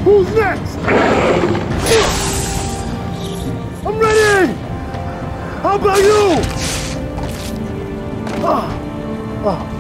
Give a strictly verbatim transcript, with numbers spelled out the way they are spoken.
Who's next? I'm ready! How about you? Oh, oh.